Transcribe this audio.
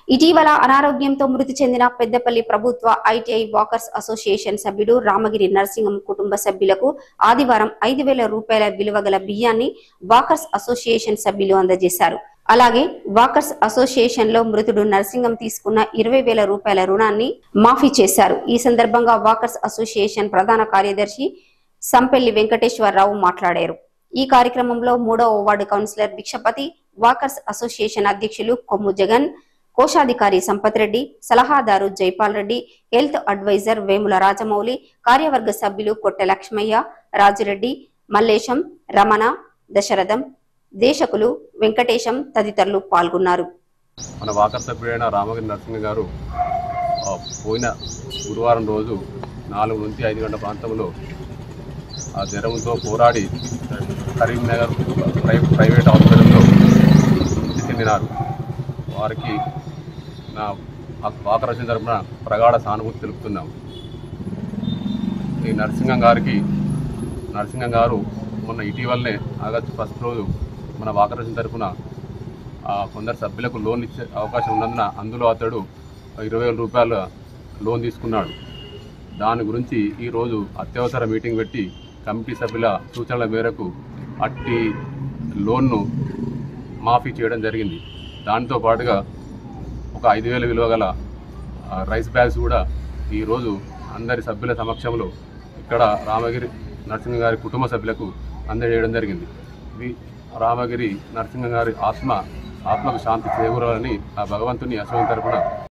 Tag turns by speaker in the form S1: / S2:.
S1: ఇటీవల అనారోగ్యంతో మృతి చెందిన పెద్దపల్లి ప్రభుత్వ ఐటీఐ వాకర్స్ అసోసియేషన్ సభ్యుడు రామగిరి నరసింహం కుటుంబ సభ్యులకు ఆదివారం 5,000 రూపాయల విలువ గల బియ్యాన్ని వాకర్స్ అసోసియేషన్ సభ్యులు అందజేశారు. అలాగే వాకర్స్ అసోసియేషన్ లో మృతుడు నరసింహం తీసుకున్న 20,000 రూపాయల రుణాన్ని మాఫీ చేశారు. ఈ సందర్భంగా వాకర్స్ అసోసియేషన్ ప్రధాన కార్యదర్శి సంపెల్లి వెంకటేశ్వరరావు మాట్లాడారు. ఈ కార్యక్రమంలో 3వ వార్డు కౌన్సిలర్ భిక్షపతి, వాకర్స్ అసోసియేషన్ అధ్యక్షులు కొమ్ము జగన్, కోశాధికారి సంపత్ రెడ్డి, సలహాదారు జైపాల్ రెడ్డి, హెల్త్ అడ్వైజర్ వేముల రాజమౌళి, కార్యవర్గ సభ్యులు కొట్టె లక్ష్మయ్య, రాజిరెడ్డి, మల్లేశం, రమణ, దశరథం, దేశకులు, వెంకటేశం తదితరులు పాల్గొన్నారు.
S2: మన వాకర్ సభ్యుడైన రామగిరి నరసింహ గారు పోయిన గురువారం రోజు 4 నుంచి 5 గంటల ప్రాంతంలో ఆ జ్వరంతో పోరాడి కరీంనగర్ ప్రైవేట్ హాస్పిటల్లో చెందినారు. వారికి నా వాకర్ వచ్చిన తరపున ప్రగాఢ సానుభూతి తెలుపుతున్నాం. ఈ నరసింహం గారు మొన్న ఇటీవలనే ఆగస్టు 1 రోజు మన వాకర్ వచ్చిన తరపున కొందరు సభ్యులకు లోన్ ఇచ్చే అవకాశం ఉన్నందున అందులో అతడు 20,000 రూపాయల లోన్ తీసుకున్నాడు. దాని గురించి ఈరోజు అత్యవసర మీటింగ్ పెట్టి కమిటీ సభ్యుల సూచనల మేరకు అట్టి లోన్ను మాఫీ చేయడం జరిగింది. దాంతో పాటుగా ఒక 5,000 విలువ గల రైస్ బ్యాగ్స్ కూడా ఈరోజు అందరి సభ్యుల సమక్షంలో ఇక్కడ రామగిరి నరసింహ గారి కుటుంబ సభ్యులకు అందజేయడం జరిగింది. ఇది రామగిరి నరసింహ గారి ఆత్మకు శాంతి చేకూరాలని ఆ భగవంతుని అశోకం తరపున